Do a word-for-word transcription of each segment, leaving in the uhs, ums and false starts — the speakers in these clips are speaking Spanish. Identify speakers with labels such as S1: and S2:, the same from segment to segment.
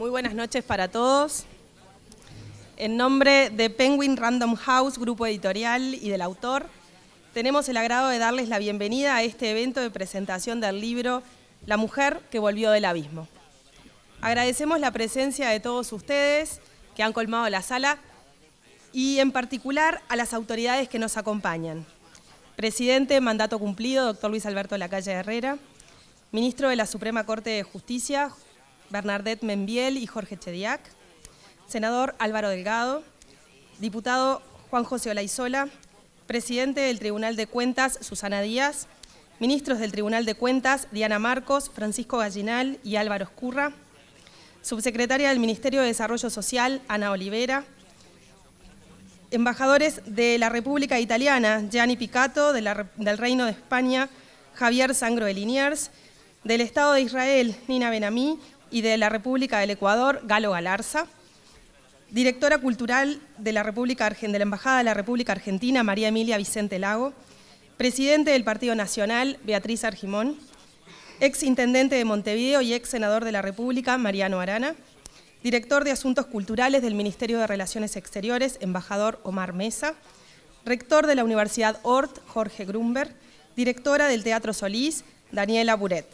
S1: Muy buenas noches para todos. En nombre de Penguin Random House, grupo editorial y del autor, tenemos el agrado de darles la bienvenida a este evento de presentación del libro La mujer que volvió del abismo. Agradecemos la presencia de todos ustedes que han colmado la sala y en particular a las autoridades que nos acompañan. Presidente, mandato cumplido, doctor Luis Alberto Lacalle Herrera. Ministro de la Suprema Corte de Justicia, Bernadette Membiel y Jorge Chediak. Senador Álvaro Delgado. Diputado Juan José Olaizola. Presidente del Tribunal de Cuentas, Susana Díaz. Ministros del Tribunal de Cuentas, Diana Marcos, Francisco Gallinal y Álvaro Escurra. Subsecretaria del Ministerio de Desarrollo Social, Ana Olivera. Embajadores de la República Italiana, Gianni Picato, de la, del Reino de España, Javier Sangro de Liniers, del Estado de Israel, Nina Benamí, y de la República del Ecuador, Galo Galarza. Directora Cultural de la, República, de la Embajada de la República Argentina, María Emilia Vicente Lago. Presidente del Partido Nacional, Beatriz Argimón. Ex Intendente de Montevideo y ex Senador de la República, Mariano Arana. Director de Asuntos Culturales del Ministerio de Relaciones Exteriores, embajador Omar Mesa. Rector de la Universidad Ort, Jorge Grunberg. Directora del Teatro Solís, Daniela Buret.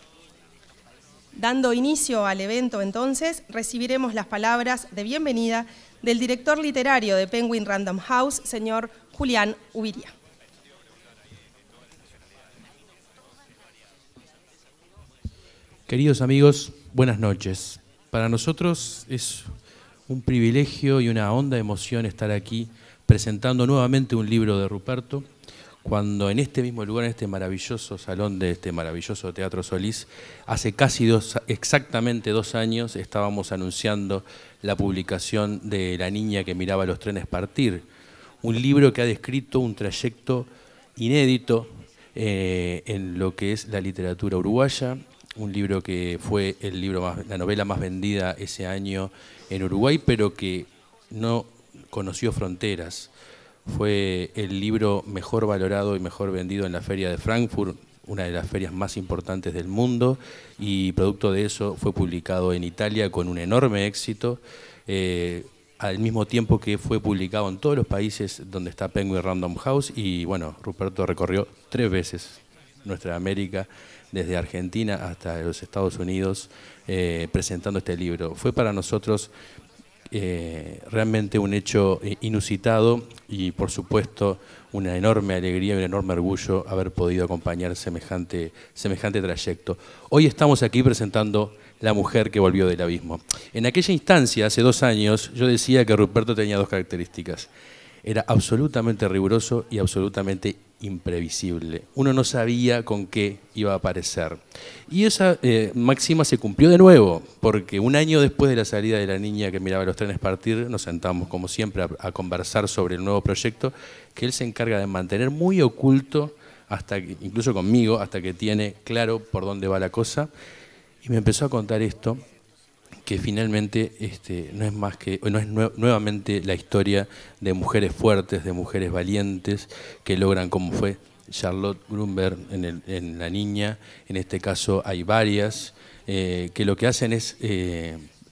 S1: Dando inicio al evento, entonces, recibiremos las palabras de bienvenida del director literario de Penguin Random House, señor Julián Ubiría.
S2: Queridos amigos, buenas noches. Para nosotros es un privilegio y una honda emoción estar aquí presentando nuevamente un libro de Ruperto, cuando en este mismo lugar, en este maravilloso salón de este maravilloso Teatro Solís, hace casi dos, exactamente dos años estábamos anunciando la publicación de La niña que miraba los trenes partir, un libro que ha descrito un trayecto inédito eh, en lo que es la literatura uruguaya, un libro que fue el libro más, la novela más vendida ese año en Uruguay, pero que no conoció fronteras. Fue el libro mejor valorado y mejor vendido en la Feria de Frankfurt, una de las ferias más importantes del mundo, y producto de eso fue publicado en Italia con un enorme éxito, eh, al mismo tiempo que fue publicado en todos los países donde está Penguin Random House, y bueno, Ruperto recorrió tres veces nuestra América, desde Argentina hasta los Estados Unidos, eh, presentando este libro. Fue para nosotros Eh, realmente un hecho inusitado y por supuesto una enorme alegría y un enorme orgullo haber podido acompañar semejante, semejante trayecto. Hoy estamos aquí presentando La mujer que volvió del abismo. En aquella instancia, hace dos años, yo decía que Ruperto tenía dos características. Era absolutamente riguroso y absolutamente imprevisible. Uno no sabía con qué iba a aparecer. Y esa eh, máxima se cumplió de nuevo, porque un año después de la salida de La niña que miraba los trenes partir, nos sentamos como siempre a, a conversar sobre el nuevo proyecto que él se encarga de mantener muy oculto, hasta que, incluso conmigo, hasta que tiene claro por dónde va la cosa. Y me empezó a contar esto, que finalmente este, no es más que, no es nue nuevamente la historia de mujeres fuertes, de mujeres valientes, que logran, como fue Charlotte Grunberg en, el, en La niña, en este caso hay varias, eh, que lo que hacen es, eh,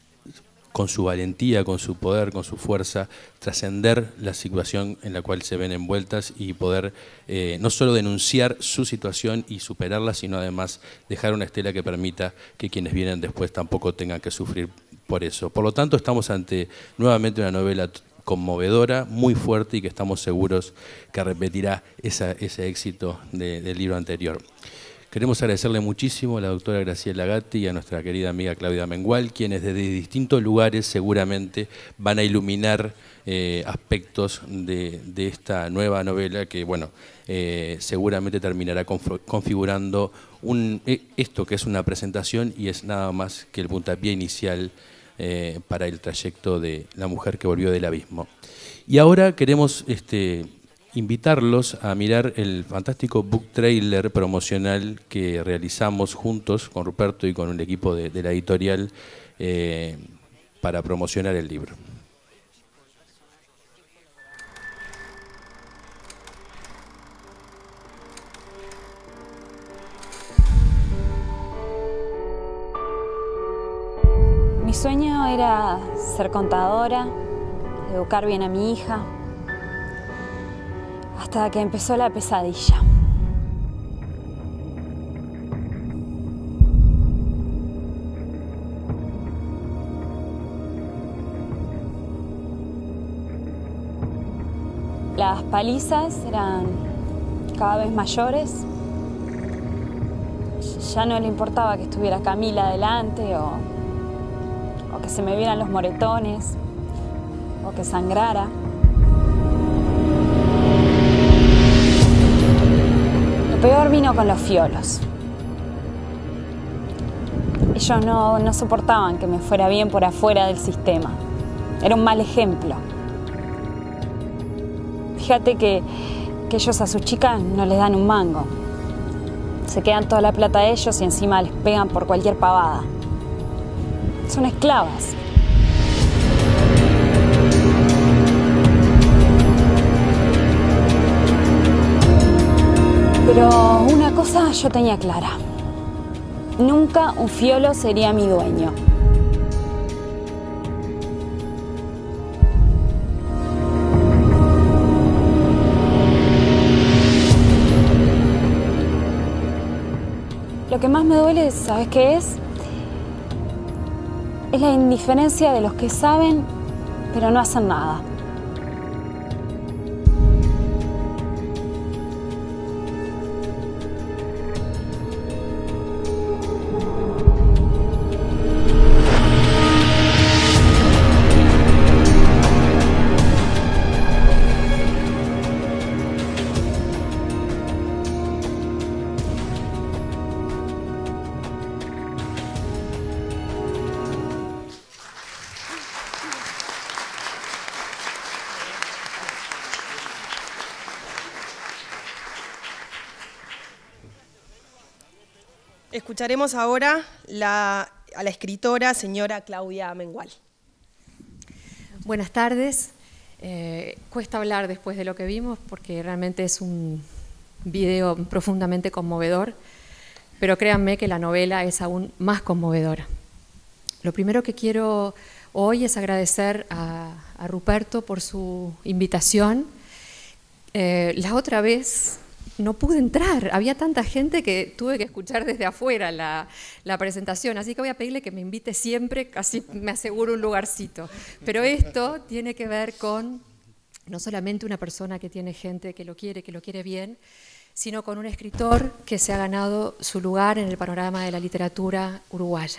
S2: con su valentía, con su poder, con su fuerza, trascender la situación en la cual se ven envueltas y poder eh, no solo denunciar su situación y superarla, sino además dejar una estela que permita que quienes vienen después tampoco tengan que sufrir por eso. Por lo tanto, estamos ante nuevamente una novela conmovedora, muy fuerte y que estamos seguros que repetirá esa, ese éxito de, del libro anterior. Queremos agradecerle muchísimo a la doctora Graciela Gatti y a nuestra querida amiga Claudia Mengual, quienes desde distintos lugares seguramente van a iluminar eh, aspectos de, de esta nueva novela que, bueno, eh, seguramente terminará configurando un, esto que es una presentación y es nada más que el puntapié inicial eh, para el trayecto de La mujer que volvió del abismo. Y ahora queremos este, invitarlos a mirar el fantástico book trailer promocional que realizamos juntos con Ruperto y con el equipo de, de la editorial eh, para promocionar el libro.
S3: Mi sueño era ser contadora, educar bien a mi hija, hasta que empezó la pesadilla. Las palizas eran cada vez mayores. Ya no le importaba que estuviera Camila adelante o, o que se me vieran los moretones o que sangrara. Lo peor vino con los fiolos. Ellos no, no soportaban que me fuera bien por afuera del sistema. Era un mal ejemplo. Fíjate que, que ellos a sus chicas no les dan un mango. Se quedan toda la plata de ellos y encima les pegan por cualquier pavada. Son esclavas. Pero una cosa yo tenía clara. Nunca un fiolo sería mi dueño. Lo que más me duele, ¿sabes qué es? Es la indiferencia de los que saben, pero no hacen nada.
S1: Escucharemos ahora la, a la escritora señora Claudia Mengual.
S4: Buenas tardes. Eh, cuesta hablar después de lo que vimos porque realmente es un video profundamente conmovedor, pero créanme que la novela es aún más conmovedora. Lo primero que quiero hoy es agradecer a, a Ruperto por su invitación. Eh, la otra vez no pude entrar, había tanta gente que tuve que escuchar desde afuera la, la presentación, así que voy a pedirle que me invite siempre, casi me aseguro un lugarcito. Pero esto tiene que ver con no solamente una persona que tiene gente que lo quiere, que lo quiere bien, sino con un escritor que se ha ganado su lugar en el panorama de la literatura uruguaya.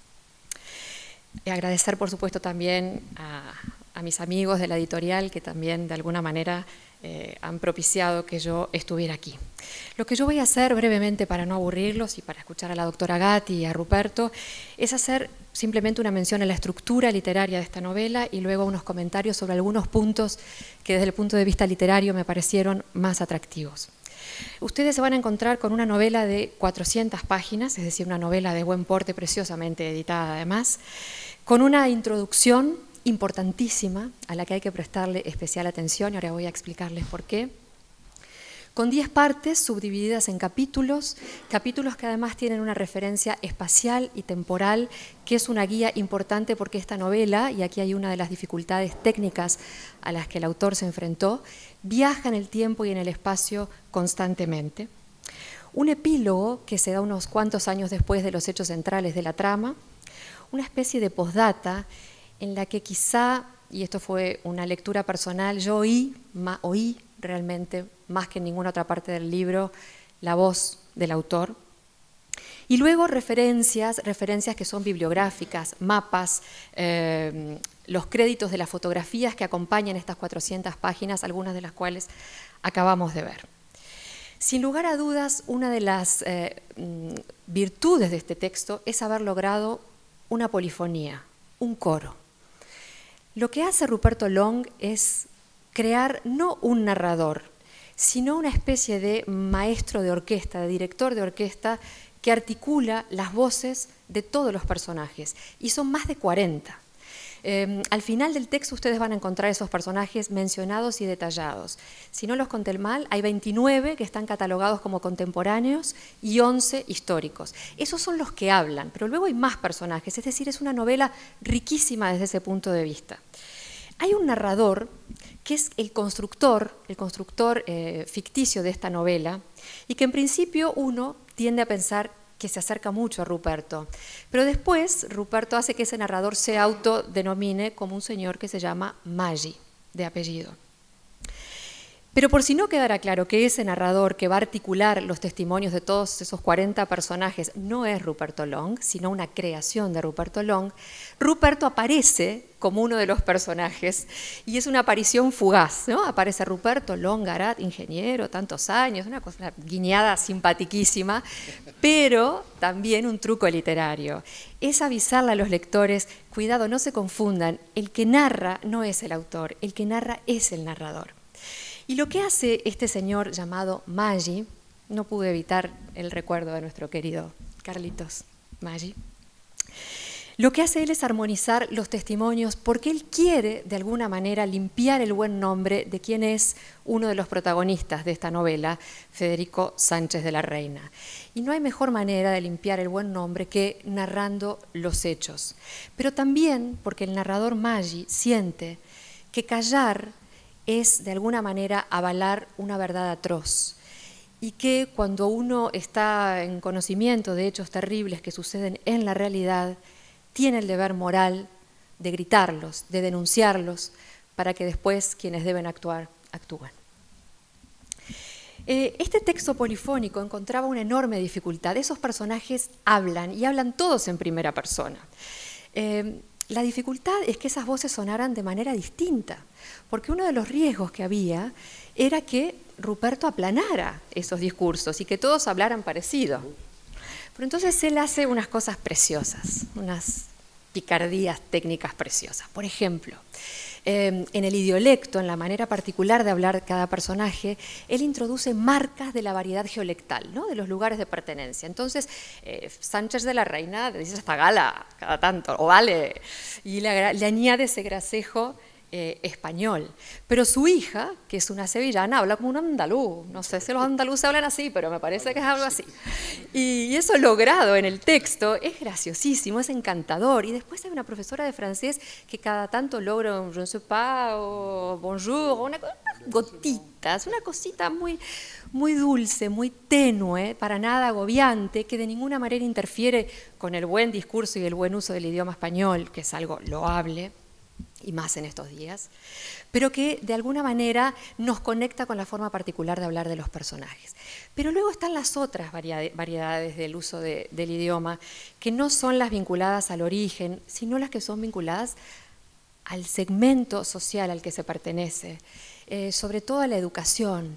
S4: Y agradecer, por supuesto, también a, a mis amigos de la editorial que también, de alguna manera, Eh, han propiciado que yo estuviera aquí. Lo que yo voy a hacer brevemente para no aburrirlos y para escuchar a la doctora Gatti y a Ruperto es hacer simplemente una mención a la estructura literaria de esta novela y luego unos comentarios sobre algunos puntos que desde el punto de vista literario me parecieron más atractivos. Ustedes se van a encontrar con una novela de cuatrocientas páginas, es decir, una novela de buen porte, preciosamente editada además, con una introducción importantísima, a la que hay que prestarle especial atención, y ahora voy a explicarles por qué, con diez partes subdivididas en capítulos, capítulos que además tienen una referencia espacial y temporal, que es una guía importante porque esta novela, y aquí hay una de las dificultades técnicas a las que el autor se enfrentó, viaja en el tiempo y en el espacio constantemente. Un epílogo que se da unos cuantos años después de los hechos centrales de la trama, una especie de postdata en la que quizá, y esto fue una lectura personal, yo oí, ma, oí realmente, más que en ninguna otra parte del libro, la voz del autor. Y luego referencias, referencias que son bibliográficas, mapas, eh, los créditos de las fotografías que acompañan estas cuatrocientas páginas, algunas de las cuales acabamos de ver. Sin lugar a dudas, una de las eh, virtudes de este texto es haber logrado una polifonía, un coro. Lo que hace Ruperto Long es crear no un narrador, sino una especie de maestro de orquesta, de director de orquesta, que articula las voces de todos los personajes, y son más de cuarenta. Eh, al final del texto ustedes van a encontrar esos personajes mencionados y detallados. Si no los conté mal, hay veintinueve que están catalogados como contemporáneos y once históricos. Esos son los que hablan, pero luego hay más personajes, es decir, es una novela riquísima desde ese punto de vista. Hay un narrador que es el constructor, el constructor eh, ficticio de esta novela, y que en principio uno tiende a pensar que se acerca mucho a Ruperto, pero después Ruperto hace que ese narrador se autodenomine como un señor que se llama Maggi, de apellido. Pero por si no quedara claro que ese narrador que va a articular los testimonios de todos esos cuarenta personajes no es Ruperto Long, sino una creación de Ruperto Long, Ruperto aparece como uno de los personajes y es una aparición fugaz, ¿no? Aparece Ruperto Long Garat, ingeniero, tantos años, una cosa, una guiñada simpatiquísima, pero también un truco literario. Es avisarle a los lectores, cuidado, no se confundan, el que narra no es el autor, el que narra es el narrador. Y lo que hace este señor llamado Maggi, no pude evitar el recuerdo de nuestro querido Carlitos Maggi, lo que hace él es armonizar los testimonios porque él quiere de alguna manera limpiar el buen nombre de quien es uno de los protagonistas de esta novela, Federico Sánchez de la Reina. Y no hay mejor manera de limpiar el buen nombre que narrando los hechos. Pero también porque el narrador Maggi siente que callar es de alguna manera avalar una verdad atroz y que cuando uno está en conocimiento de hechos terribles que suceden en la realidad, tiene el deber moral de gritarlos, de denunciarlos, para que después quienes deben actuar, actúen. Eh, este texto polifónico encontraba una enorme dificultad. Esos personajes hablan y hablan todos en primera persona. Eh, La dificultad es que esas voces sonaran de manera distinta, porque uno de los riesgos que había era que Ruperto aplanara esos discursos y que todos hablaran parecido. Pero entonces él hace unas cosas preciosas, unas picardías técnicas preciosas. Por ejemplo, eh, en el idiolecto, en la manera particular de hablar cada personaje, él introduce marcas de la variedad geolectal, ¿no? De los lugares de pertenencia. Entonces, eh, Sánchez de la Reina dice hasta gala cada tanto, o vale, y le, le añade ese gracejo eh, español. Pero su hija, que es una sevillana, habla como un andaluz. No sé si los andaluces hablan así, pero me parece que es algo así. Y, y eso logrado en el texto es graciosísimo, es encantador. Y después hay una profesora de francés que cada tanto logra un je ne sais pas, o bonjour, una, unas gotitas, una cosita muy, muy dulce, muy tenue, para nada agobiante, que de ninguna manera interfiere con el buen discurso y el buen uso del idioma español, que es algo loable, y más en estos días, pero que de alguna manera nos conecta con la forma particular de hablar de los personajes. Pero luego están las otras variedades del uso de, del idioma, que no son las vinculadas al origen, sino las que son vinculadas al segmento social al que se pertenece, eh, sobre todo a la educación.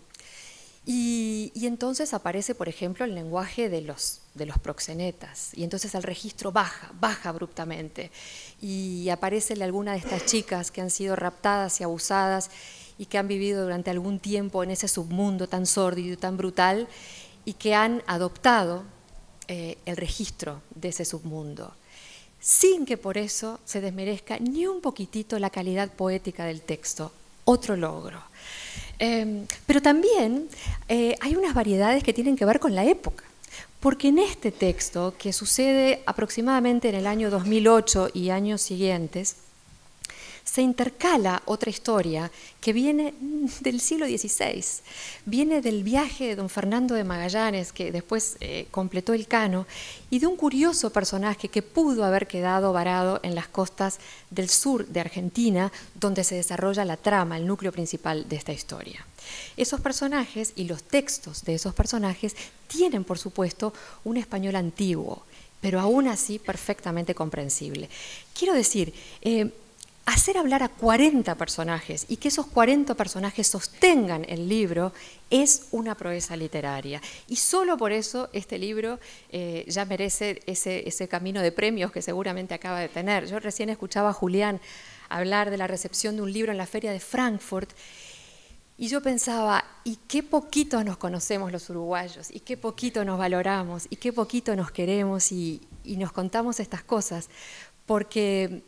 S4: Y, y entonces aparece, por ejemplo, el lenguaje de los, de los proxenetas, y entonces el registro baja, baja abruptamente, y aparece alguna de estas chicas que han sido raptadas y abusadas y que han vivido durante algún tiempo en ese submundo tan sórdido y tan brutal, y que han adoptado eh, el registro de ese submundo, sin que por eso se desmerezca ni un poquitito la calidad poética del texto. Otro logro. Eh, pero también eh, hay unas variedades que tienen que ver con la época, porque en este texto, que sucede aproximadamente en el año dos mil ocho y años siguientes, se intercala otra historia que viene del siglo dieciséis, viene del viaje de don Fernando de Magallanes, que después eh, completó el Cano, y de un curioso personaje que pudo haber quedado varado en las costas del sur de Argentina, donde se desarrolla la trama, el núcleo principal de esta historia. Esos personajes y los textos de esos personajes tienen, por supuesto, un español antiguo, pero aún así perfectamente comprensible. Quiero decir, eh, hacer hablar a cuarenta personajes y que esos cuarenta personajes sostengan el libro es una proeza literaria. Y solo por eso este libro eh, ya merece ese, ese camino de premios que seguramente acaba de tener. Yo recién escuchaba a Julián hablar de la recepción de un libro en la Feria de Frankfurt y yo pensaba, y qué poquito nos conocemos los uruguayos, y qué poquito nos valoramos, y qué poquito nos queremos y, y nos contamos estas cosas, porque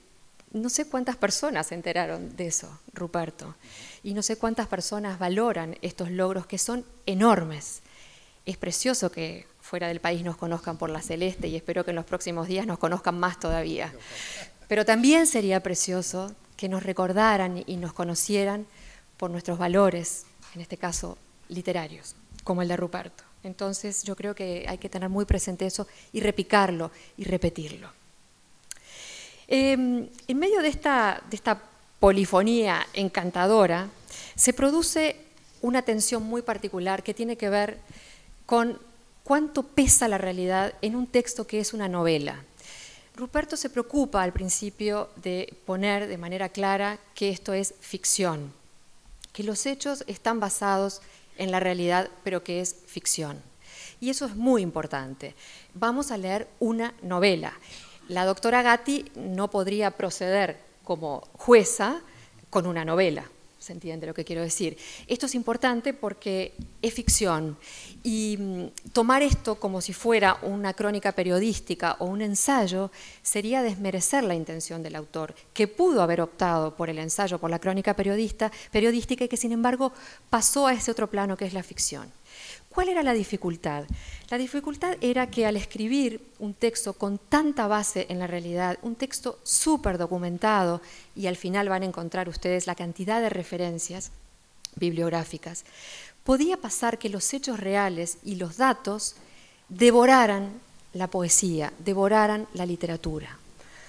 S4: no sé cuántas personas se enteraron de eso, Ruperto, y no sé cuántas personas valoran estos logros que son enormes. Es precioso que fuera del país nos conozcan por la Celeste y espero que en los próximos días nos conozcan más todavía. Pero también sería precioso que nos recordaran y nos conocieran por nuestros valores, en este caso literarios, como el de Ruperto. Entonces yo creo que hay que tener muy presente eso y repicarlo y repetirlo. Eh, en medio de esta, de esta polifonía encantadora, se produce una tensión muy particular que tiene que ver con cuánto pesa la realidad en un texto que es una novela. Ruperto se preocupa al principio de poner de manera clara que esto es ficción, que los hechos están basados en la realidad, pero que es ficción. Y eso es muy importante. Vamos a leer una novela. La doctora Gatti no podría proceder como jueza con una novela. ¿Se entiende lo que quiero decir? Esto es importante porque es ficción y tomar esto como si fuera una crónica periodística o un ensayo sería desmerecer la intención del autor, que pudo haber optado por el ensayo, por la crónica periodista, periodística y que sin embargo pasó a ese otro plano que es la ficción. ¿Cuál era la dificultad? La dificultad era que al escribir un texto con tanta base en la realidad, un texto súper documentado, y al final van a encontrar ustedes la cantidad de referencias bibliográficas, podía pasar que los hechos reales y los datos devoraran la poesía, devoraran la literatura.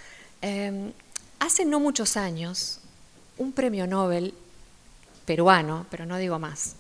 S4: Eh, hace no muchos años, un premio Nobel peruano, pero no digo más,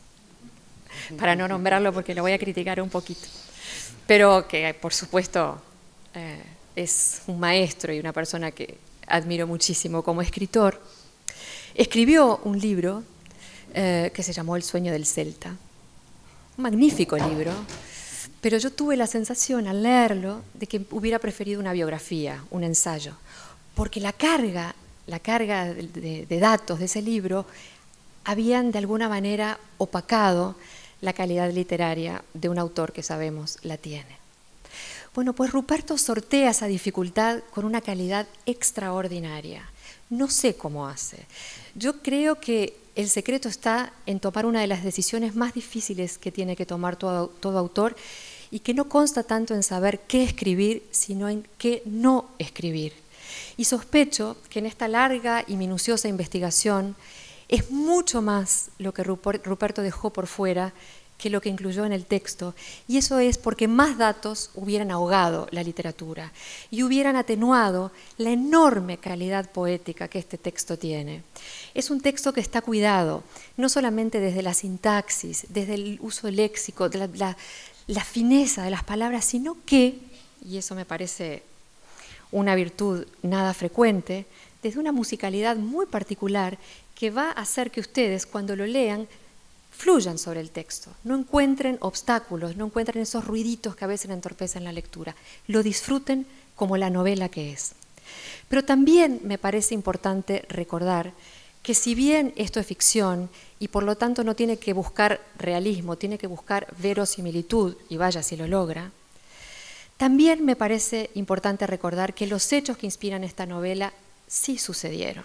S4: para no nombrarlo porque lo voy a criticar un poquito, pero que por supuesto eh, es un maestro y una persona que admiro muchísimo como escritor, escribió un libro eh, que se llamó El sueño del Celta, un magnífico libro, pero yo tuve la sensación al leerlo de que hubiera preferido una biografía, un ensayo, porque la carga, la carga de, de, de datos de ese libro habían de alguna manera opacado la calidad literaria de un autor que sabemos la tiene. Bueno, pues Ruperto sortea esa dificultad con una calidad extraordinaria. No sé cómo hace. Yo creo que el secreto está en tomar una de las decisiones más difíciles que tiene que tomar todo, todo autor y que no consta tanto en saber qué escribir, sino en qué no escribir. Y sospecho que en esta larga y minuciosa investigación es mucho más lo que Ruperto dejó por fuera que lo que incluyó en el texto, y eso es porque más datos hubieran ahogado la literatura y hubieran atenuado la enorme calidad poética que este texto tiene. Es un texto que está cuidado, no solamente desde la sintaxis, desde el uso léxico, de la, la, la fineza de las palabras, sino que, y eso me parece una virtud nada frecuente, desde una musicalidad muy particular que va a hacer que ustedes, cuando lo lean, fluyan sobre el texto, no encuentren obstáculos, no encuentren esos ruiditos que a veces entorpecen la lectura, lo disfruten como la novela que es. Pero también me parece importante recordar que si bien esto es ficción y por lo tanto no tiene que buscar realismo, tiene que buscar verosimilitud, y vaya si lo logra, también me parece importante recordar que los hechos que inspiran esta novela sí sucedieron.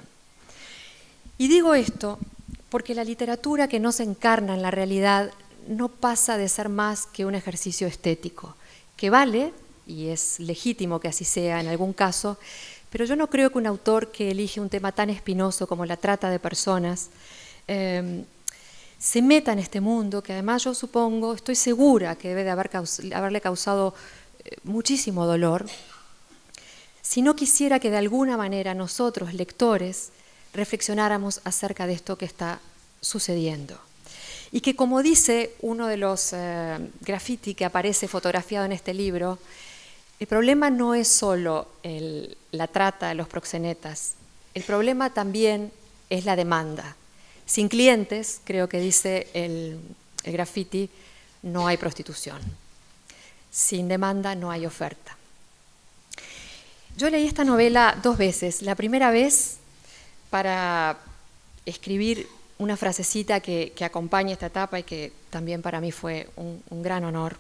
S4: Y digo esto porque la literatura que no se encarna en la realidad no pasa de ser más que un ejercicio estético, que vale, y es legítimo que así sea en algún caso, pero yo no creo que un autor que elige un tema tan espinoso como la trata de personas eh, se meta en este mundo, que además yo supongo, estoy segura que debe de haber caus- haberle causado eh, muchísimo dolor, si no quisiera que de alguna manera nosotros, lectores, reflexionáramos acerca de esto que está sucediendo. Y que, como dice uno de los eh, graffiti que aparece fotografiado en este libro, el problema no es solo el, la trata de los proxenetas, el problema también es la demanda. Sin clientes, creo que dice el, el graffiti, no hay prostitución. Sin demanda no hay oferta. Yo leí esta novela dos veces. La primera vez para escribir una frasecita que, que acompaña esta etapa y que también para mí fue un, un gran honor.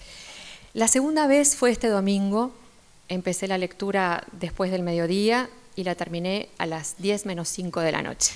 S4: La segunda vez fue este domingo, empecé la lectura después del mediodía y la terminé a las diez menos cinco de la noche.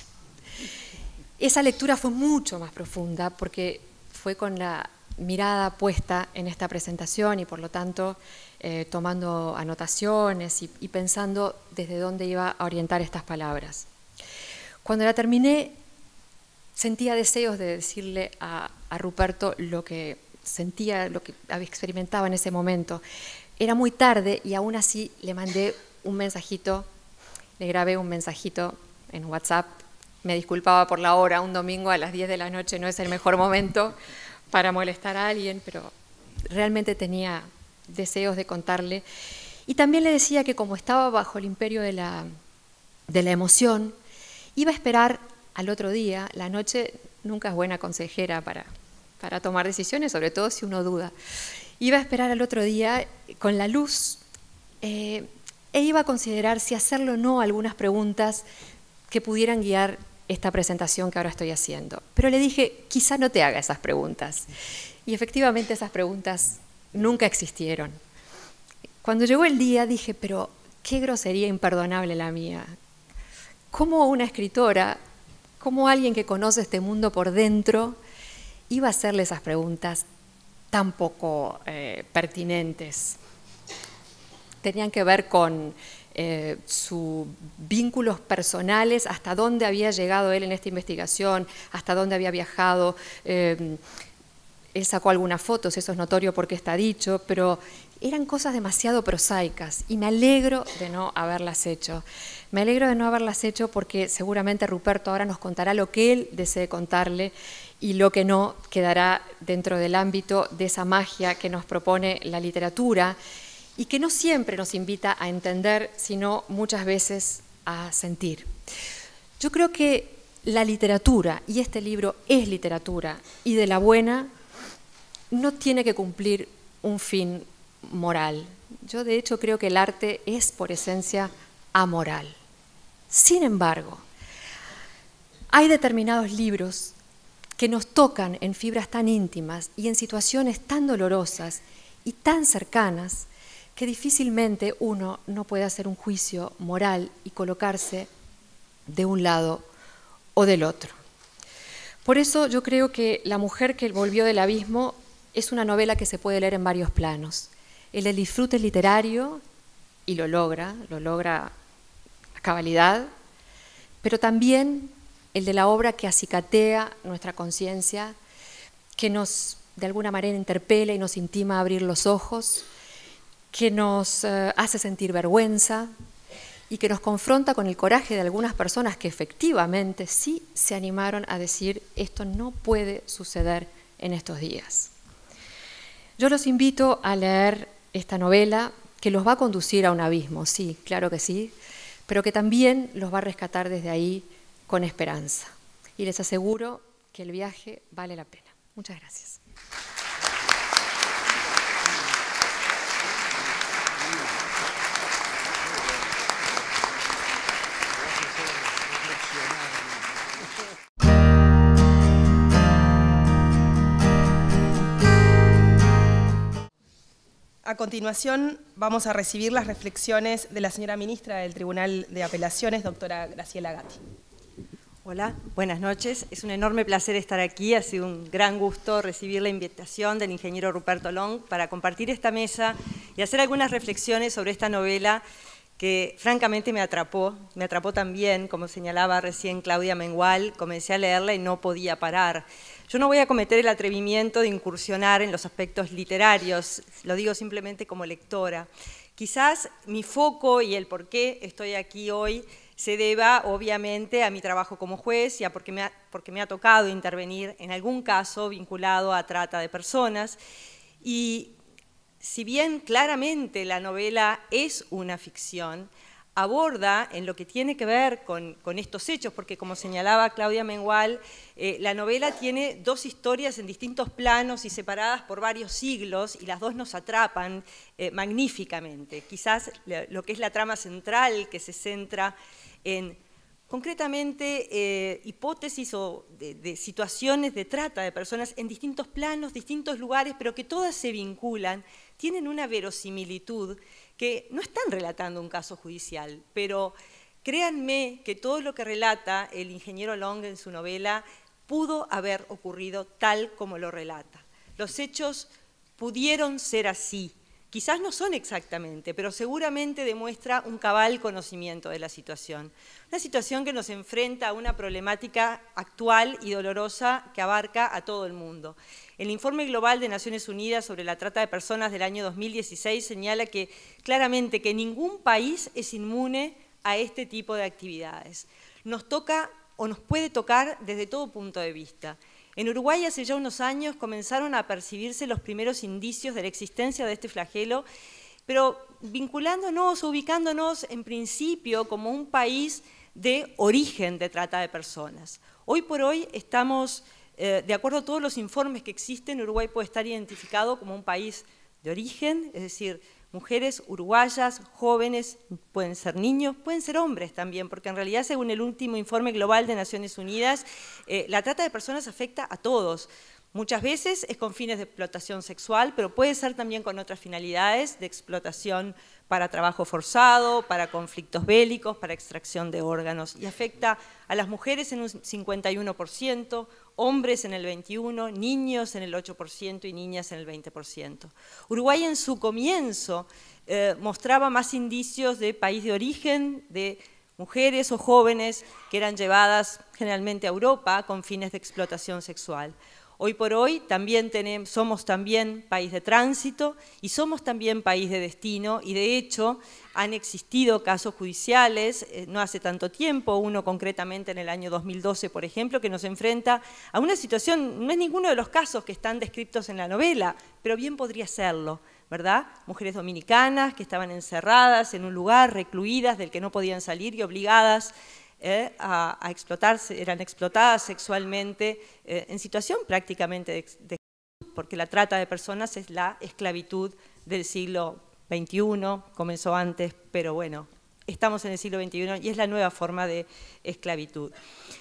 S4: Esa lectura fue mucho más profunda porque fue con la mirada puesta en esta presentación y por lo tanto eh, tomando anotaciones y, y pensando desde dónde iba a orientar estas palabras. Cuando la terminé, sentía deseos de decirle a, a Ruperto lo que sentía, lo que experimentaba en ese momento. Era muy tarde y aún así le mandé un mensajito, le grabé un mensajito en WhatsApp. Me disculpaba por la hora, un domingo a las diez de la noche no es el mejor momento para molestar a alguien, pero realmente tenía deseos de contarle. Y también le decía que como estaba bajo el imperio de la, de la emoción, iba a esperar al otro día. La noche nunca es buena consejera para, para tomar decisiones, sobre todo si uno duda. Iba a esperar al otro día con la luz eh, e iba a considerar si hacerlo o no algunas preguntas que pudieran guiar esta presentación que ahora estoy haciendo. Pero le dije, quizá no te haga esas preguntas. Y efectivamente esas preguntas nunca existieron. Cuando llegó el día dije, pero qué grosería imperdonable la mía. ¿Cómo una escritora, cómo alguien que conoce este mundo por dentro, iba a hacerle esas preguntas tan poco eh, pertinentes? Tenían que ver con Eh, sus vínculos personales, hasta dónde había llegado él en esta investigación, hasta dónde había viajado. Eh, él sacó algunas fotos, eso es notorio porque está dicho, pero eran cosas demasiado prosaicas y me alegro de no haberlas hecho. Me alegro de no haberlas hecho porque seguramente Ruperto ahora nos contará lo que él desee contarle y lo que no quedará dentro del ámbito de esa magia que nos propone la literatura y que no siempre nos invita a entender, sino muchas veces a sentir. Yo creo que la literatura, y este libro es literatura, y de la buena, no tiene que cumplir un fin moral. Yo de hecho creo que el arte es por esencia amoral. Sin embargo, hay determinados libros que nos tocan en fibras tan íntimas y en situaciones tan dolorosas y tan cercanas que difícilmente uno no puede hacer un juicio moral y colocarse de un lado o del otro. Por eso yo creo que La mujer que volvió del abismo es una novela que se puede leer en varios planos. El del disfrute literario, y lo logra, lo logra a cabalidad, pero también el de la obra que acicatea nuestra conciencia, que nos de alguna manera interpela y nos intima a abrir los ojos, que nos eh, hace sentir vergüenza y que nos confronta con el coraje de algunas personas que efectivamente sí se animaron a decir esto no puede suceder en estos días. Yo los invito a leer esta novela que los va a conducir a un abismo, sí, claro que sí, pero que también los va a rescatar desde ahí con esperanza. Y les aseguro que el viaje vale la pena. Muchas gracias.
S1: A continuación vamos a recibir las reflexiones de la señora ministra del Tribunal de Apelaciones, doctora Graciela Gatti.
S5: Hola, buenas noches. Es un enorme placer estar aquí. Ha sido un gran gusto recibir la invitación del ingeniero Ruperto Long para compartir esta mesa y hacer algunas reflexiones sobre esta novela que francamente me atrapó. Me atrapó también, como señalaba recién Claudia Mengual, comencé a leerla y no podía parar. Yo no voy a cometer el atrevimiento de incursionar en los aspectos literarios, lo digo simplemente como lectora. Quizás mi foco y el por qué estoy aquí hoy se deba obviamente a mi trabajo como juez y a porque me ha, porque me ha tocado intervenir en algún caso vinculado a trata de personas. Y si bien claramente la novela es una ficción, aborda en lo que tiene que ver con, con estos hechos, porque como señalaba Claudia Mengual, eh, la novela tiene dos historias en distintos planos y separadas por varios siglos, y las dos nos atrapan eh, magníficamente. Quizás lo que es la trama central, que se centra en concretamente eh, hipótesis o de, de situaciones de trata de personas en distintos planos, distintos lugares, pero que todas se vinculan, tienen una verosimilitud que no están relatando un caso judicial, pero créanme que todo lo que relata el ingeniero Long en su novela pudo haber ocurrido tal como lo relata. Los hechos pudieron ser así. Quizás no son exactamente, pero seguramente demuestra un cabal conocimiento de la situación. Una situación que nos enfrenta a una problemática actual y dolorosa que abarca a todo el mundo. El Informe Global de Naciones Unidas sobre la Trata de Personas del año dos mil dieciséis señala que claramente que ningún país es inmune a este tipo de actividades. Nos toca o nos puede tocar desde todo punto de vista. En Uruguay hace ya unos años comenzaron a percibirse los primeros indicios de la existencia de este flagelo, pero vinculándonos, ubicándonos en principio como un país de origen de trata de personas. Hoy por hoy estamos, eh, de acuerdo a todos los informes que existen, Uruguay puede estar identificado como un país de origen, es decir, mujeres uruguayas, jóvenes, pueden ser niños, pueden ser hombres también, porque en realidad, según el último informe global de Naciones Unidas, eh, la trata de personas afecta a todos. Muchas veces es con fines de explotación sexual, pero puede ser también con otras finalidades de explotación para trabajo forzado, para conflictos bélicos, para extracción de órganos, y afecta a las mujeres en un cincuenta y uno por ciento, hombres en el veintiuno por ciento, niños en el ocho por ciento y niñas en el veinte por ciento. Uruguay en su comienzo eh, mostraba más indicios de país de origen, de mujeres o jóvenes que eran llevadas generalmente a Europa con fines de explotación sexual. Hoy por hoy también tenemos, somos también país de tránsito y somos también país de destino, y de hecho han existido casos judiciales eh, no hace tanto tiempo, uno concretamente en el año dos mil doce, por ejemplo, que nos enfrenta a una situación, no es ninguno de los casos que están descritos en la novela, pero bien podría serlo, ¿verdad? Mujeres dominicanas que estaban encerradas en un lugar, recluidas, del que no podían salir y obligadas Eh, a, a explotarse, eran explotadas sexualmente eh, en situación prácticamente de, de porque la trata de personas es la esclavitud del siglo veintiuno, comenzó antes, pero bueno, estamos en el siglo veintiuno y es la nueva forma de esclavitud.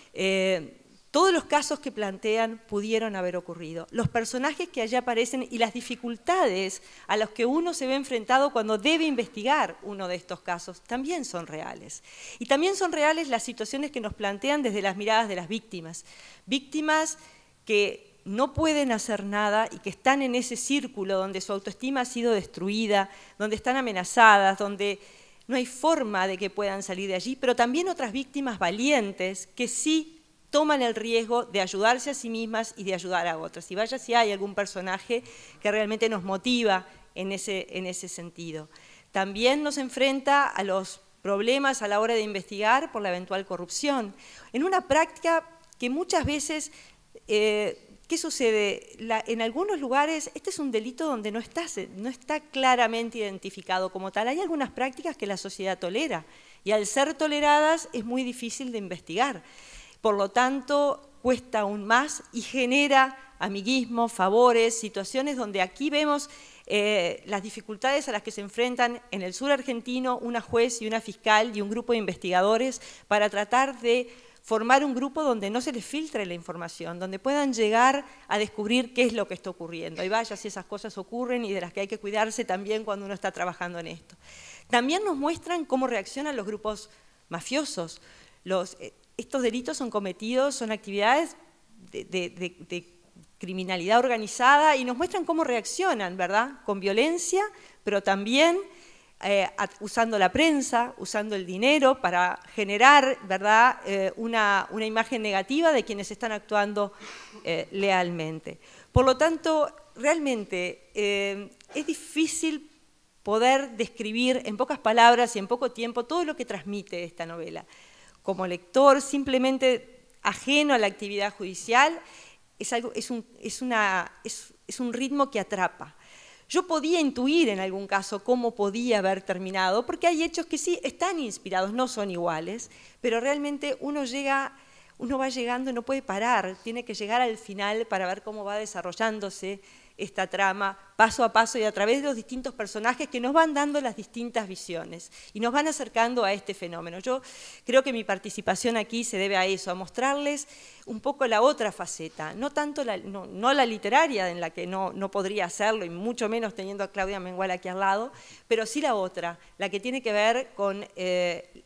S5: Eh, Todos los casos que plantean pudieron haber ocurrido. Los personajes que allí aparecen y las dificultades a las que uno se ve enfrentado cuando debe investigar uno de estos casos también son reales. Y también son reales las situaciones que nos plantean desde las miradas de las víctimas. Víctimas que no pueden hacer nada y que están en ese círculo donde su autoestima ha sido destruida, donde están amenazadas, donde no hay forma de que puedan salir de allí, pero también otras víctimas valientes que sí toman el riesgo de ayudarse a sí mismas y de ayudar a otras. Y vaya si hay algún personaje que realmente nos motiva en ese, en ese sentido. También nos enfrenta a los problemas a la hora de investigar por la eventual corrupción. En una práctica que muchas veces, eh, ¿qué sucede? La, en algunos lugares este es un delito donde no está, no está claramente identificado como tal. Hay algunas prácticas que la sociedad tolera y al ser toleradas es muy difícil de investigar. Por lo tanto, cuesta aún más y genera amiguismo, favores, situaciones donde aquí vemos eh, las dificultades a las que se enfrentan en el sur argentino una juez y una fiscal y un grupo de investigadores para tratar de formar un grupo donde no se les filtre la información, donde puedan llegar a descubrir qué es lo que está ocurriendo. Y vaya si esas cosas ocurren y de las que hay que cuidarse también cuando uno está trabajando en esto. También nos muestran cómo reaccionan los grupos mafiosos. Los, eh, Estos delitos son cometidos, son actividades de, de, de, de criminalidad organizada y nos muestran cómo reaccionan, ¿verdad? Con violencia, pero también eh, usando la prensa, usando el dinero para generar, ¿verdad? Eh, una, una imagen negativa de quienes están actuando eh, lealmente. Por lo tanto, realmente eh, es difícil poder describir en pocas palabras y en poco tiempo todo lo que transmite esta novela. Como lector, simplemente ajeno a la actividad judicial, es, algo, es, un, es, una, es, es un ritmo que atrapa. Yo podía intuir en algún caso cómo podía haber terminado, porque hay hechos que sí están inspirados, no son iguales, pero realmente uno llega, uno va llegando y no puede parar, tiene que llegar al final para ver cómo va desarrollándose esta trama paso a paso y a través de los distintos personajes que nos van dando las distintas visiones y nos van acercando a este fenómeno. Yo creo que mi participación aquí se debe a eso, a mostrarles un poco la otra faceta, no tanto la, no, no la literaria, en la que no, no podría hacerlo, y mucho menos teniendo a Claudia Mengual aquí al lado, pero sí la otra, la que tiene que ver con eh,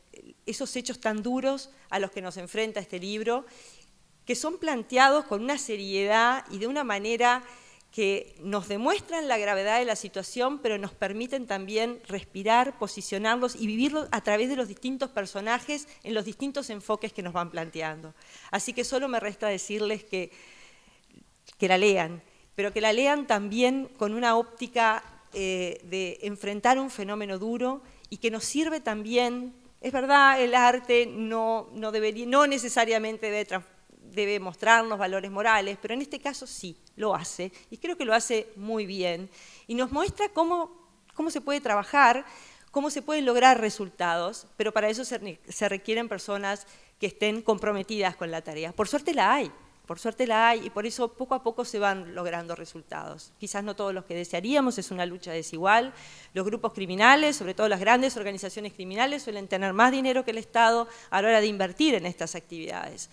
S5: esos hechos tan duros a los que nos enfrenta este libro, que son planteados con una seriedad y de una manera que nos demuestran la gravedad de la situación, pero nos permiten también respirar, posicionarlos y vivirlos a través de los distintos personajes en los distintos enfoques que nos van planteando. Así que solo me resta decirles que, que la lean, pero que la lean también con una óptica eh, de enfrentar un fenómeno duro y que nos sirve también. Es verdad, el arte no, no, debería, no necesariamente debe transformar, debe mostrarnos valores morales, pero en este caso sí, lo hace, y creo que lo hace muy bien, y nos muestra cómo, cómo se puede trabajar, cómo se pueden lograr resultados, pero para eso se, se requieren personas que estén comprometidas con la tarea. Por suerte la hay, por suerte la hay, y por eso poco a poco se van logrando resultados. Quizás no todos los que desearíamos, es una lucha desigual. Los grupos criminales, sobre todo las grandes organizaciones criminales, suelen tener más dinero que el Estado a la hora de invertir en estas actividades.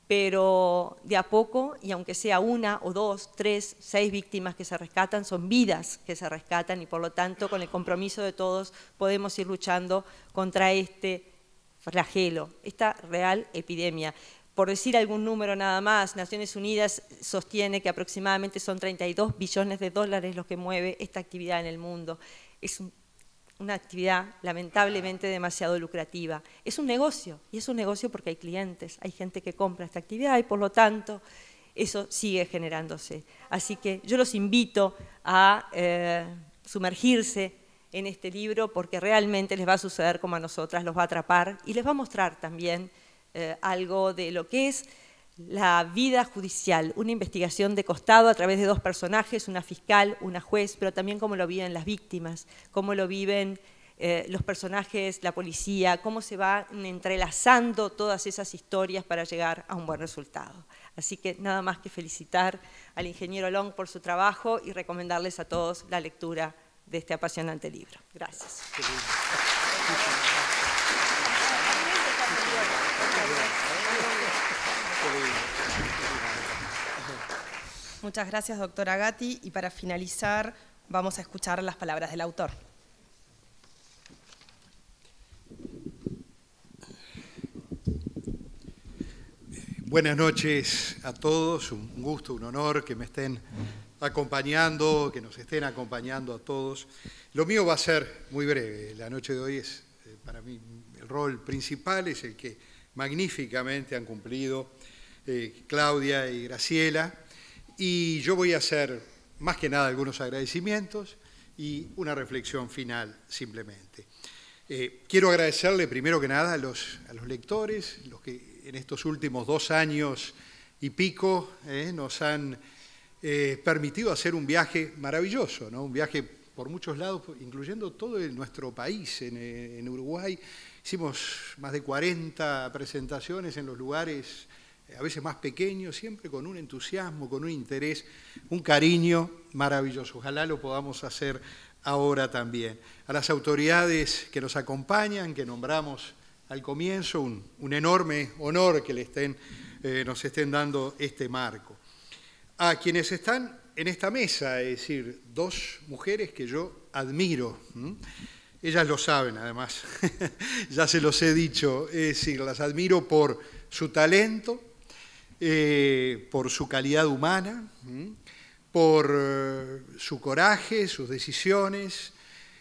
S5: Pero de a poco, y aunque sea una o dos, tres, seis víctimas que se rescatan, son vidas que se rescatan y por lo tanto con el compromiso de todos podemos ir luchando contra este flagelo, esta real epidemia. Por decir algún número nada más, Naciones Unidas sostiene que aproximadamente son treinta y dos billones de dólares los que mueve esta actividad en el mundo. Es un una actividad lamentablemente demasiado lucrativa. Es un negocio, y es un negocio porque hay clientes, hay gente que compra esta actividad y por lo tanto eso sigue generándose. Así que yo los invito a eh, sumergirse en este libro porque realmente les va a suceder como a nosotras, los va a atrapar y les va a mostrar también eh, algo de lo que es la vida judicial, una investigación de costado a través de dos personajes, una fiscal, una juez, pero también cómo lo viven las víctimas, cómo lo viven eh, los personajes, la policía, cómo se van entrelazando todas esas historias para llegar a un buen resultado. Así que nada más que felicitar al ingeniero Long por su trabajo y recomendarles a todos la lectura de este apasionante libro. Gracias.
S1: Muchas gracias, doctora Gatti. Y para finalizar, vamos a escuchar las palabras del autor.
S6: Buenas noches a todos, un gusto, un honor que me estén acompañando, que nos estén acompañando a todos. Lo mío va a ser muy breve, la noche de hoy es, para mí, el rol principal es el que magníficamente han cumplido eh, Claudia y Graciela. Y yo voy a hacer, más que nada, algunos agradecimientos y una reflexión final, simplemente. Eh, quiero agradecerle, primero que nada, a los, a los lectores, los que en estos últimos dos años y pico eh, nos han eh, permitido hacer un viaje maravilloso, ¿no? Un viaje por muchos lados, incluyendo todo el, nuestro país, en, en Uruguay. Hicimos más de cuarenta presentaciones en los lugares a veces más pequeños, siempre con un entusiasmo, con un interés, un cariño maravilloso. Ojalá lo podamos hacer ahora también. A las autoridades que nos acompañan, que nombramos al comienzo, un, un enorme honor que le estén, eh, nos estén dando este marco. A quienes están en esta mesa, es decir, dos mujeres que yo admiro, ¿m? Ellas lo saben además, ya se los he dicho, es decir, las admiro por su talento, Eh, por su calidad humana, ¿m? por eh, su coraje, sus decisiones,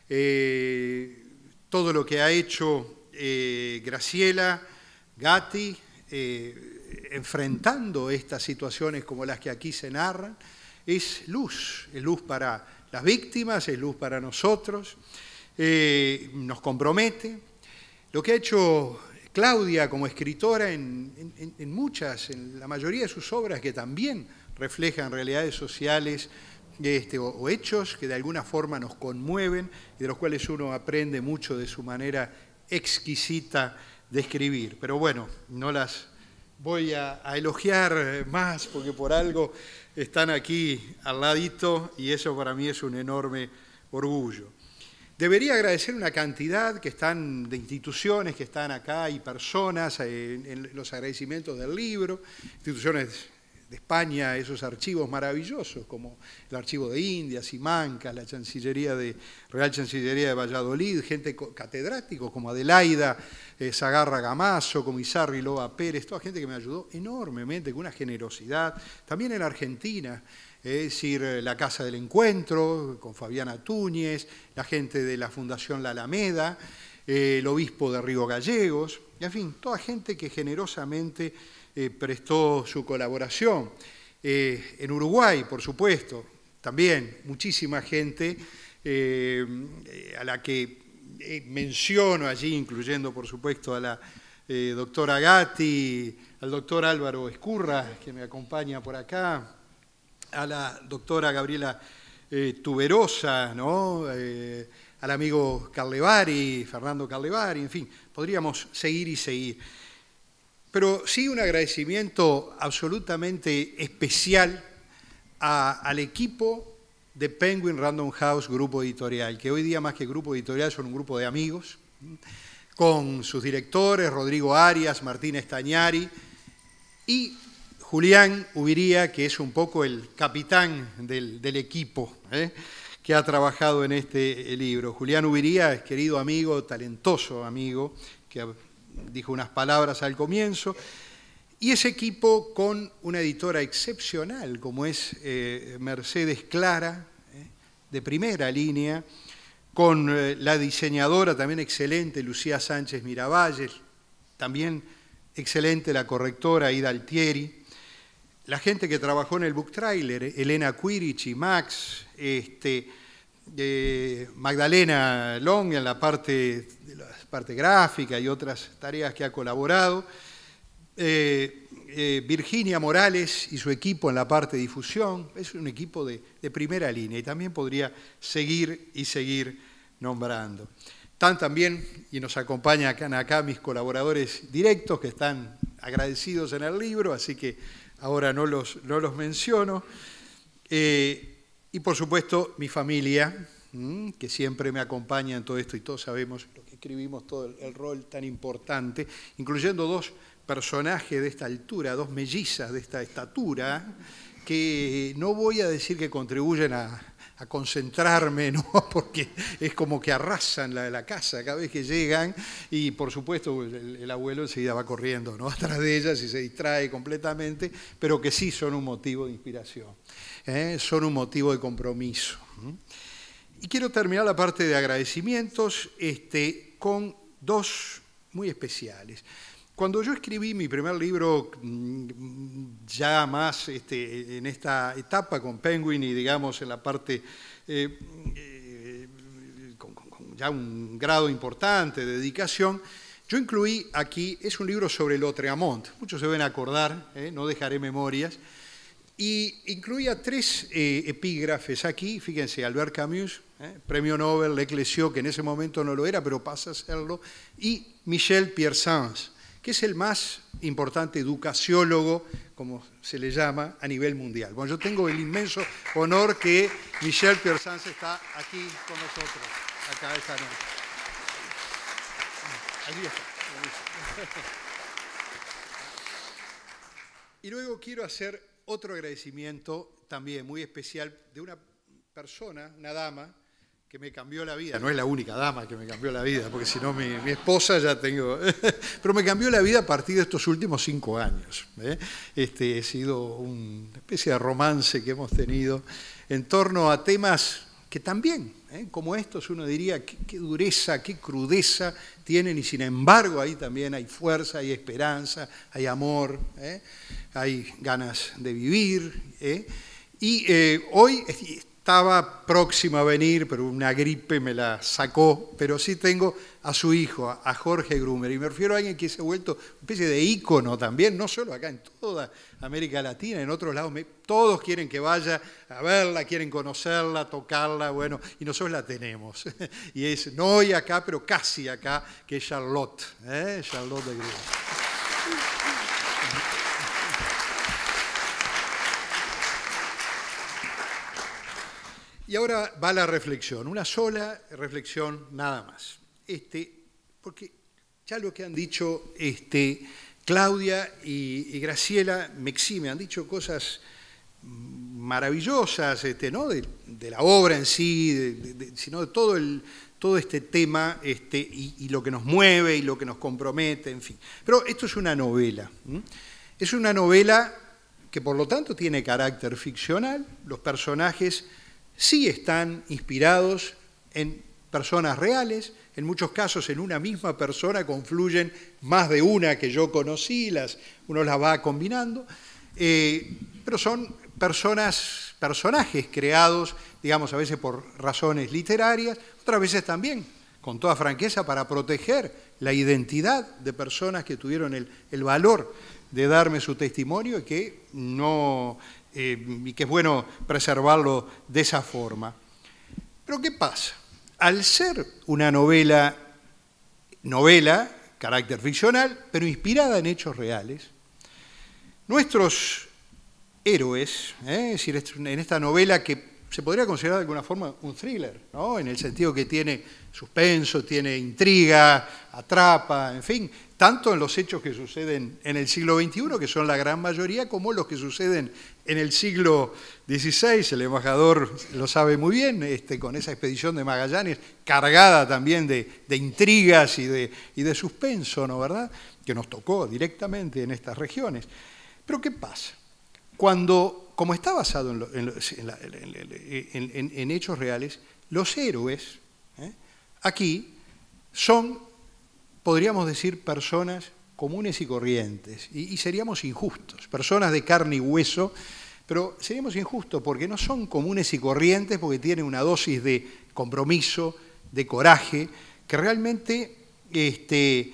S6: eh, todo lo que ha hecho eh, Graciela Gatti, eh, enfrentando estas situaciones como las que aquí se narran, es luz, es luz para las víctimas, es luz para nosotros, eh, nos compromete. Lo que ha hecho Claudia como escritora en, en, en muchas, en la mayoría de sus obras que también reflejan realidades sociales este, o, o hechos que de alguna forma nos conmueven y de los cuales uno aprende mucho de su manera exquisita de escribir. Pero bueno, no las voy a, a elogiar más porque por algo están aquí al ladito y eso para mí es un enorme orgullo. Debería agradecer una cantidad que están de instituciones que están acá y personas en, en los agradecimientos del libro, instituciones de España, esos archivos maravillosos, como el Archivo de Indias, Simancas, la Chancillería de, Real Chancillería de Valladolid, gente catedráticos como Adelaida eh, Sagarra Gamazo, como Izarri Loba Pérez, toda gente que me ayudó enormemente, con una generosidad. También en Argentina, es decir, la Casa del Encuentro, con Fabiana Túñez, la gente de la Fundación La Alameda, eh, el obispo de Río Gallegos, y en fin, toda gente que generosamente eh, prestó su colaboración. Eh, en Uruguay, por supuesto, también muchísima gente eh, a la que eh, menciono allí, incluyendo por supuesto a la eh, doctora Gatti, al doctor Álvaro Escurra, que me acompaña por acá, a la doctora Gabriela eh, Tuberosa, ¿no? Eh, al amigo Carlevari, Fernando Carlevari, en fin, podríamos seguir y seguir. Pero sí un agradecimiento absolutamente especial a, al equipo de Penguin Random House Grupo Editorial, que hoy día más que grupo editorial son un grupo de amigos, con sus directores, Rodrigo Arias, Martín Estañari y Julián Ubiría, que es un poco el capitán del, del equipo, ¿eh? que ha trabajado en este libro. Julián Ubiría es querido amigo, talentoso amigo, que dijo unas palabras al comienzo, y ese equipo con una editora excepcional, como es eh, Mercedes Clara, eh, de primera línea, con eh, la diseñadora también excelente, Lucía Sánchez Miravalles, también excelente la correctora Ida Altieri, la gente que trabajó en el book trailer, Elena Quirici, Max, este, eh, Magdalena Long en la parte, de la parte gráfica y otras tareas que ha colaborado, eh, eh, Virginia Morales y su equipo en la parte de difusión, es un equipo de, de primera línea y también podría seguir y seguir nombrando. Están también, y nos acompañan acá, acá mis colaboradores directos que están agradecidos en el libro, así que ahora no los, no los menciono. Eh, y por supuesto mi familia, mmm, que siempre me acompaña en todo esto y todos sabemos lo que escribimos, todo el, el rol tan importante, incluyendo dos personajes de esta altura, dos mellizas de esta estatura, que no voy a decir que contribuyen a, a concentrarme, ¿no? Porque es como que arrasan la, la casa cada vez que llegan y por supuesto el, el abuelo enseguida va corriendo, ¿no? atrás de ellas y se distrae completamente, pero que sí son un motivo de inspiración, ¿eh? son un motivo de compromiso. Y quiero terminar la parte de agradecimientos este, con dos muy especiales. Cuando yo escribí mi primer libro, ya más este, en esta etapa con Penguin y digamos en la parte, eh, eh, con, con ya un grado importante de dedicación, yo incluí aquí, es un libro sobre Lautréamont, muchos se deben acordar, eh, no dejaré memorias, y incluía tres eh, epígrafes aquí, fíjense, Albert Camus, eh, premio Nobel, L'Eclésio, que en ese momento no lo era, pero pasa a serlo, y Michel Piersens, que es el más importante educaciólogo, como se le llama, a nivel mundial. Bueno, yo tengo el inmenso honor que Michel Piersens está aquí con nosotros, acá esta noche. Allí está. Y luego quiero hacer otro agradecimiento también muy especial de una persona, una dama, que me cambió la vida. No es la única dama que me cambió la vida, porque si no mi, mi esposa ya tengo... Pero me cambió la vida a partir de estos últimos cinco años. ¿eh? Este, he sido una especie de romance que hemos tenido en torno a temas que también, ¿eh? como estos, uno diría, qué, qué dureza, qué crudeza tienen, y sin embargo ahí también hay fuerza, hay esperanza, hay amor, ¿eh? hay ganas de vivir. ¿eh? Y eh, hoy... Estaba próximo a venir, pero una gripe me la sacó, pero sí tengo a su hijo, a Jorge Grumer, y me refiero a alguien que se ha vuelto una especie de ícono también, no solo acá, en toda América Latina, en otros lados, me, todos quieren que vaya a verla, quieren conocerla, tocarla, bueno, y nosotros la tenemos, y es, no hoy acá, pero casi acá, que es Charlotte, ¿eh? Charlotte de Grumer. Y ahora va la reflexión, una sola reflexión nada más. Este, porque ya lo que han dicho este, Claudia y, y Graciela Mexí me han dicho cosas maravillosas, este, ¿no? de, de la obra en sí, de, de, de, sino de todo, el, todo este tema este, y, y lo que nos mueve y lo que nos compromete, en fin. Pero esto es una novela. ¿m? Es una novela que por lo tanto tiene carácter ficcional. Los personajes sí están inspirados en personas reales. En muchos casos en una misma persona confluyen más de una que yo conocí, las, uno las va combinando. Eh, pero son personas, personajes creados, digamos, a veces por razones literarias, otras veces también, con toda franqueza, para proteger la identidad de personas que tuvieron el, el valor de darme su testimonio y que, no, eh, y que es bueno preservarlo de esa forma. Pero ¿qué pasa? Al ser una novela, novela, carácter ficcional, pero inspirada en hechos reales, nuestros héroes, ¿eh? es decir, en esta novela que se podría considerar de alguna forma un thriller, ¿no? En el sentido que tiene suspenso, tiene intriga, atrapa, en fin, tanto en los hechos que suceden en el siglo veintiuno, que son la gran mayoría, como los que suceden en el siglo dieciséis, el embajador lo sabe muy bien, este, con esa expedición de Magallanes, cargada también de, de intrigas y de, y de suspenso, ¿no, verdad?, que nos tocó directamente en estas regiones. Pero ¿qué pasa? Cuando, como está basado en, lo, en, en, la, en, en, en hechos reales, los héroes, ¿eh? aquí, son, podríamos decir, personas comunes y corrientes, y, y seríamos injustos, personas de carne y hueso, pero seríamos injustos porque no son comunes y corrientes, porque tienen una dosis de compromiso, de coraje, que realmente este,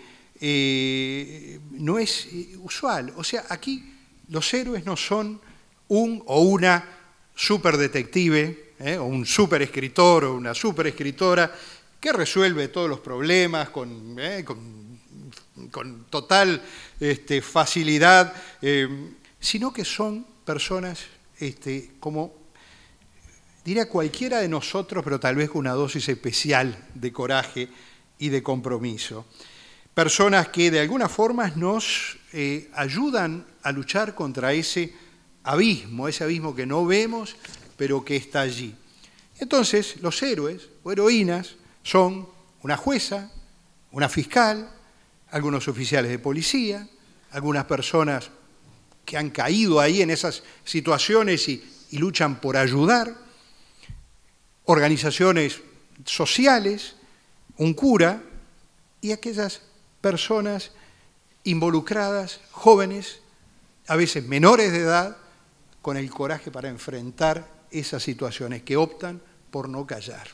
S6: eh, no es usual. O sea, aquí los héroes no son un o una superdetective, ¿eh? o un superescritor o una superescritora que resuelve todos los problemas con, eh, con, con total este, facilidad, eh, sino que son personas este, como, diría cualquiera de nosotros, pero tal vez con una dosis especial de coraje y de compromiso. Personas que de alguna forma nos eh, ayudan a luchar contra ese abismo, ese abismo que no vemos, pero que está allí. Entonces, los héroes o heroínas son una jueza, una fiscal, algunos oficiales de policía, algunas personas que han caído ahí en esas situaciones y, y luchan por ayudar, organizaciones sociales, un cura y aquellas personas involucradas, jóvenes, a veces menores de edad, con el coraje para enfrentar esas situaciones, que optan por no callar.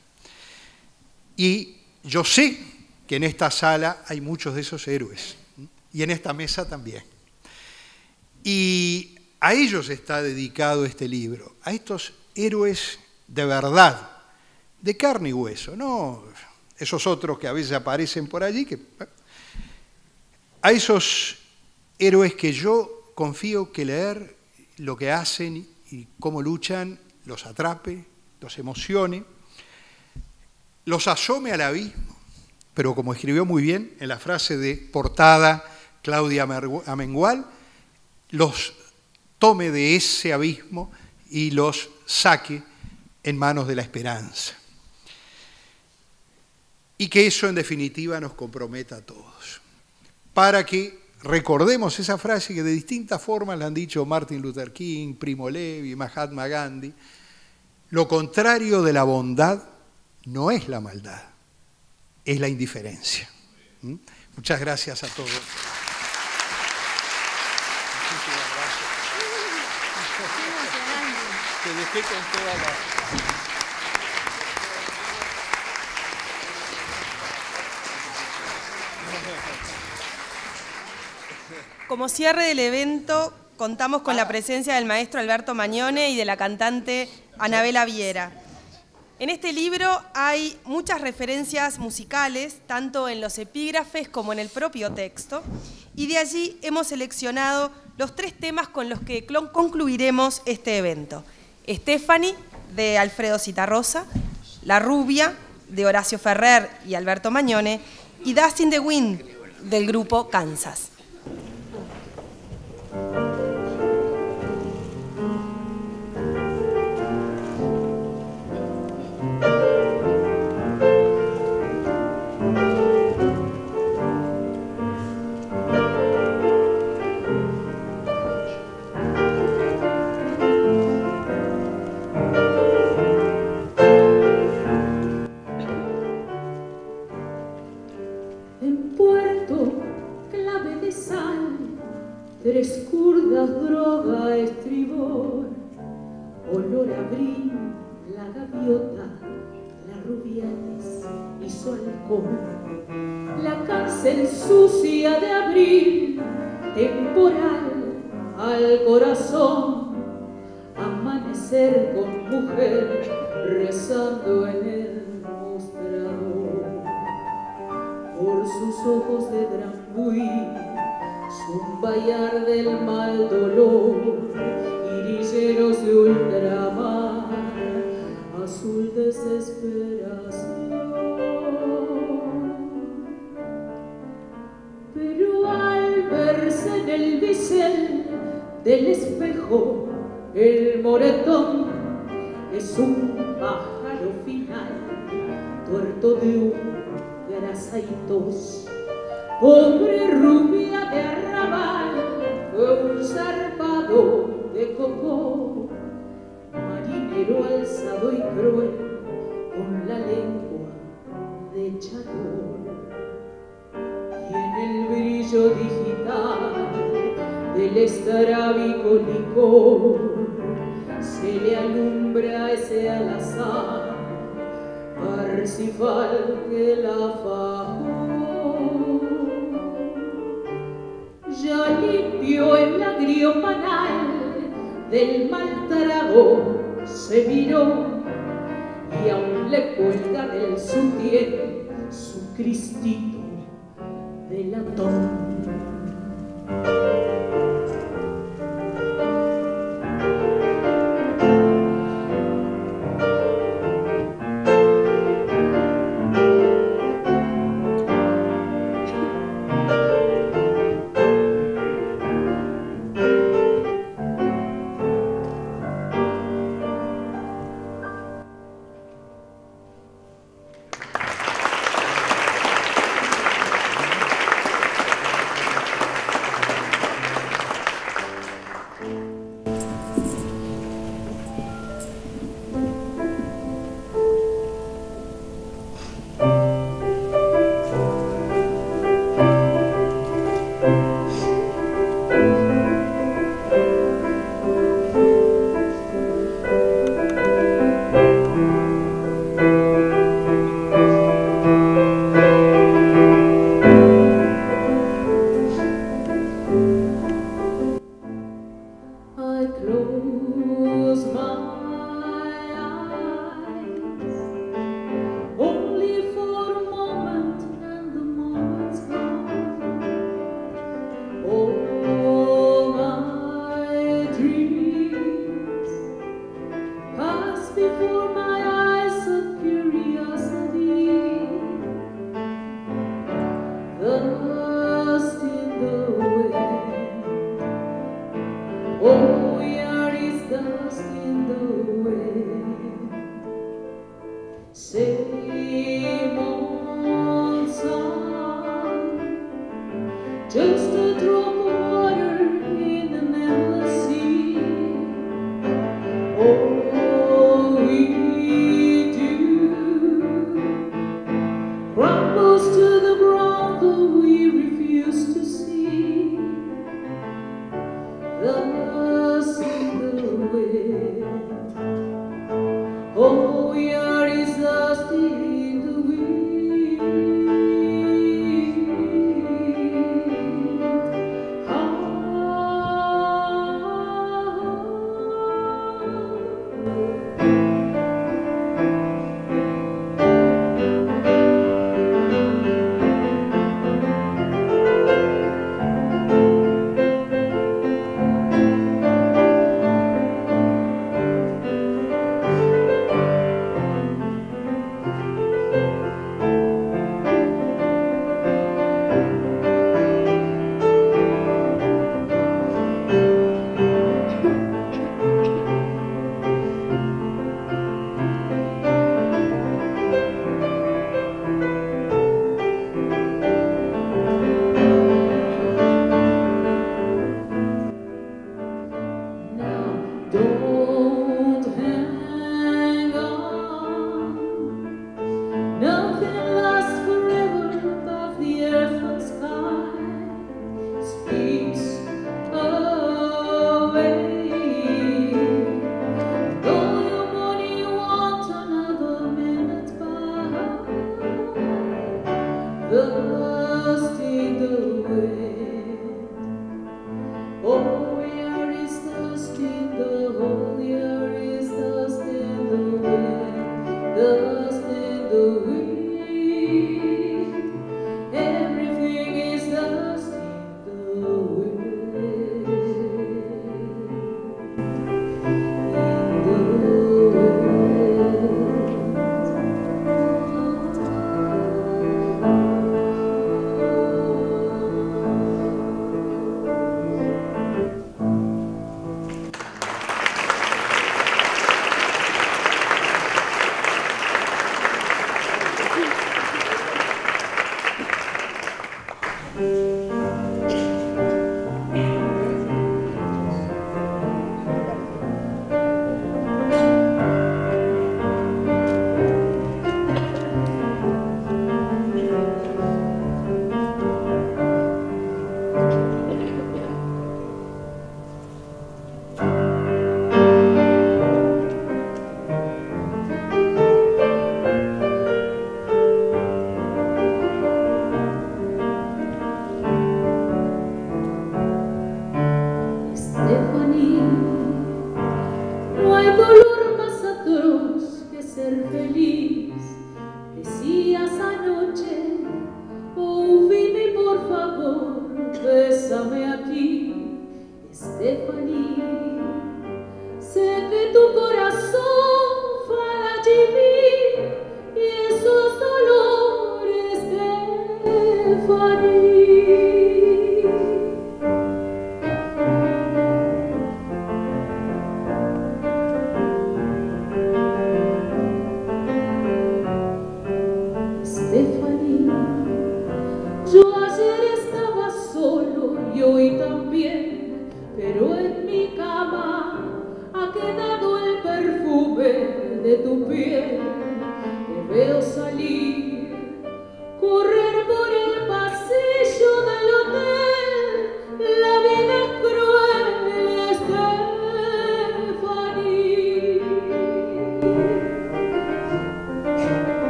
S6: Y yo sé que en esta sala hay muchos de esos héroes, y en esta mesa también. Y a ellos está dedicado este libro, a estos héroes de verdad, de carne y hueso, no esos otros que a veces aparecen por allí, que, a esos héroes que yo confío que leer lo que hacen y cómo luchan los atrape, los emocione, los asome al abismo, pero como escribió muy bien en la frase de portada Claudia Amengual, los tome de ese abismo y los saque en manos de la esperanza. Y que eso en definitiva nos comprometa a todos, para que recordemos esa frase que de distintas formas la han dicho Martin Luther King, Primo Levi, Mahatma Gandhi: lo contrario de la bondad no es la maldad, es la indiferencia. ¿Mm? Muchas gracias a todos. Muchísimas gracias. Te dejé con toda la...
S1: Como cierre del evento, contamos con la presencia del maestro Alberto Magnone y de la cantante Anabela Viera. En este libro hay muchas referencias musicales, tanto en los epígrafes como en el propio texto, y de allí hemos seleccionado los tres temas con los que concluiremos este evento. Stephanie, de Alfredo Citarrosa, La Rubia, de Horacio Ferrer y Alberto Magnone, y Dust in the Wind, del grupo Kansas.
S7: tres curdas, droga, estribor, olor a abril, la gaviota, la Rubiales y su alcohol, la cárcel sucia de abril, temporal al corazón, amanecer con mujer rezando en el mostrador, por sus ojos de Drambuí, zumbayar del mal dolor, irilleros de ultramar, azul desesperación. Pero al verse en el bisel del espejo, el moretón es un pájaro final, tuerto de un grasa y tos. Pobre rubia de arrabal, fue un zarpado de cocó, marinero alzado y cruel, con la lengua de charol. Y en el brillo digital del estrábico licor se le alumbra ese alazán Parsifal que la fajó. Ya limpió el agrio panal del mal trago, se miró y aún le cuelga del sutién su cristito de latón.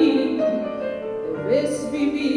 S7: vivir, debes vivir